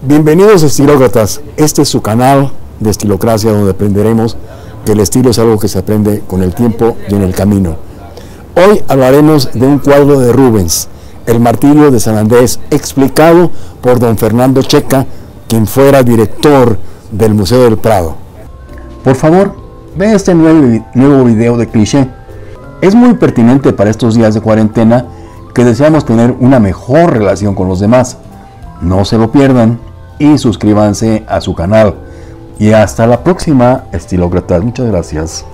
Bienvenidos estilócratas, este es su canal de Estilocracia, donde aprenderemos que el estilo es algo que se aprende con el tiempo y en el camino. Hoy hablaremos de un cuadro de Rubens, El martirio de San Andrés, explicado por don Fernando Checa, quien fuera director del Museo del Prado. Por favor, ve este nuevo video de cliché. Es muy pertinente para estos días de cuarentena que deseamos tener una mejor relación con los demás. No se lo pierdan y suscríbanse a su canal. Y hasta la próxima, estilócratas. Muchas gracias.